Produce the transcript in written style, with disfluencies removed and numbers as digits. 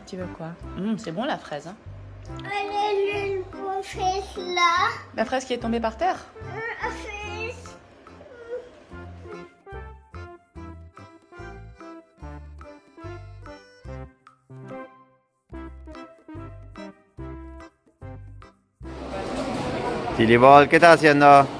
tu veux quoi? C'est bon la fraise, hein? Une fraise là. La fraise qui est tombée par terre? Une fraise. Tilibol, ¿qué estás haciendo?